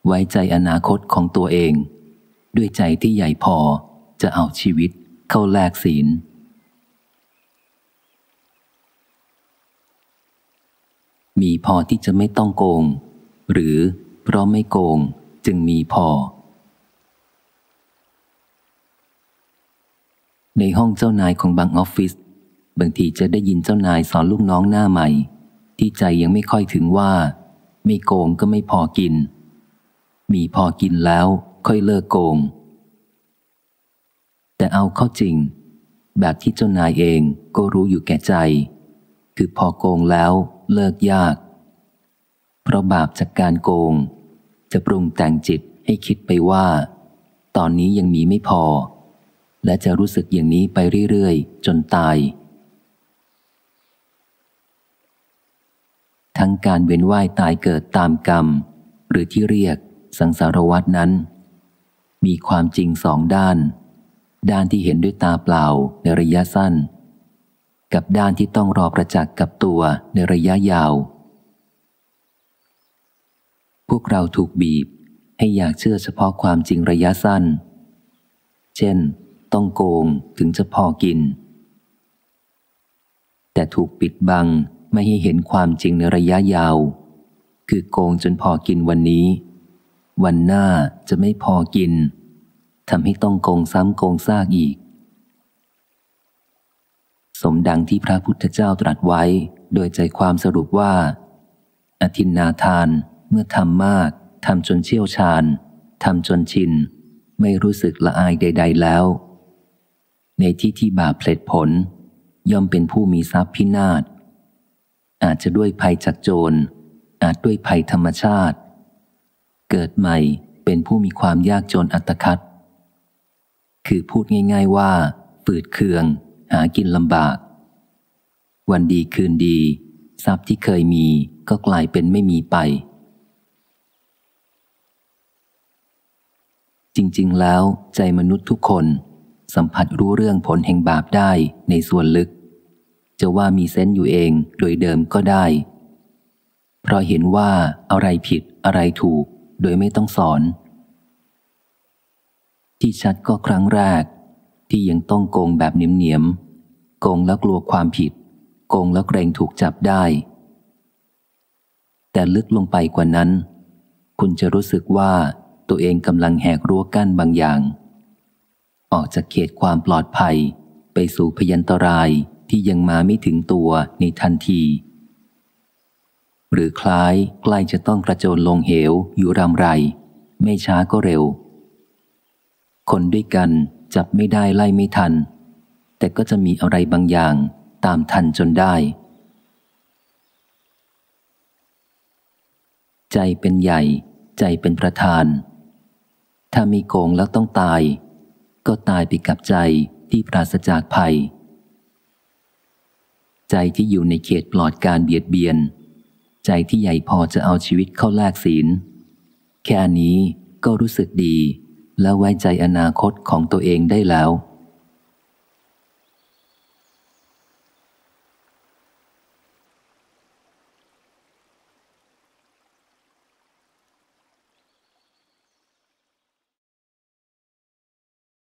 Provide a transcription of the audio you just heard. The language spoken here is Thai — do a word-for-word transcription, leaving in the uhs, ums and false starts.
ไว้ใจอนาคตของตัวเองด้วยใจที่ใหญ่พอจะเอาชีวิตเข้าแลกศีลมีพอที่จะไม่ต้องโกงหรือเพราะไม่โกงจึงมีพอในห้องเจ้านายของบางออฟฟิศบางทีจะได้ยินเจ้านายสอนลูกน้องหน้าใหม่ที่ใจยังไม่ค่อยถึงว่าไม่โกงก็ไม่พอกินมีพอกินแล้วค่อยเลิกโกงแต่เอาเข้าจริงแบบที่เจ้านายเองก็รู้อยู่แก่ใจคือพอโกงแล้วเลิกยากเพราะบาปจากการโกงจะปรุงแต่งจิตให้คิดไปว่าตอนนี้ยังมีไม่พอและจะรู้สึกอย่างนี้ไปเรื่อยๆจนตายทั้งการเวียนว่ายตายเกิดตามกรรมหรือที่เรียกสังสารวัฏนั้นมีความจริงสองด้านด้านที่เห็นด้วยตาเปล่าในระยะสั้นกับด้านที่ต้องรอประจักษ์กับตัวในระยะยาวพวกเราถูกบีบให้อยากเชื่อเฉพาะความจริงระยะสั้นเช่นต้องโกงถึงจะพอกินแต่ถูกปิดบังไม่ให้เห็นความจริงในระยะยาวคือโกงจนพอกินวันนี้วันหน้าจะไม่พอกินทำให้ต้องโกงซ้ำโกงซากอีกสมดังที่พระพุทธเจ้าตรัสไว้โดยใจความสรุปว่าอทินนาทานเมื่อทำมากทำจนเชี่ยวชาญทำจนชินไม่รู้สึกละอายใดๆแล้วในที่ที่บาปเพลิดผลย่อมเป็นผู้มีทรัพย์พินาศอาจจะด้วยภัยจากโจรอาจด้วยภัยธรรมชาติเกิดใหม่เป็นผู้มีความยากจนอัตคัดคือพูดง่ายๆว่าฝืดเคืองหากินลำบากวันดีคืนดีทรัพย์ที่เคยมีก็กลายเป็นไม่มีไปจริงๆแล้วใจมนุษย์ทุกคนสัมผัสรู้เรื่องผลแห่งบาปได้ในส่วนลึกจะว่ามีเซนส์อยู่เองโดยเดิมก็ได้เพราะเห็นว่าอะไรผิดอะไรถูกโดยไม่ต้องสอนที่ชัดก็ครั้งแรกที่ยังต้องโกงแบบเหนียมๆโกงแล้วกลัวความผิดโกงแล้วเกรงถูกจับได้แต่ลึกลงไปกว่านั้นคุณจะรู้สึกว่าตัวเองกำลังแหกรั้วกั้นบางอย่างออกจากเขตความปลอดภัยไปสู่พยันตรายที่ยังมาไม่ถึงตัวในทันทีหรือคล้ายใกล้จะต้องกระโจนลงเหวอยู่รำไรไม่ช้าก็เร็วคนด้วยกันจับไม่ได้ไล่ไม่ทันแต่ก็จะมีอะไรบางอย่างตามทันจนได้ใจเป็นใหญ่ใจเป็นประธานถ้ามีโกงแล้วต้องตายก็ตายไปกับใจที่ปราศจากภัยใจที่อยู่ในเขตปลอดการเบียดเบียนใจที่ใหญ่พอจะเอาชีวิตเข้าแลกศีลแค่นี้ก็รู้สึกดีและไว้ใจอนาคตของตัวเองได้แล้ว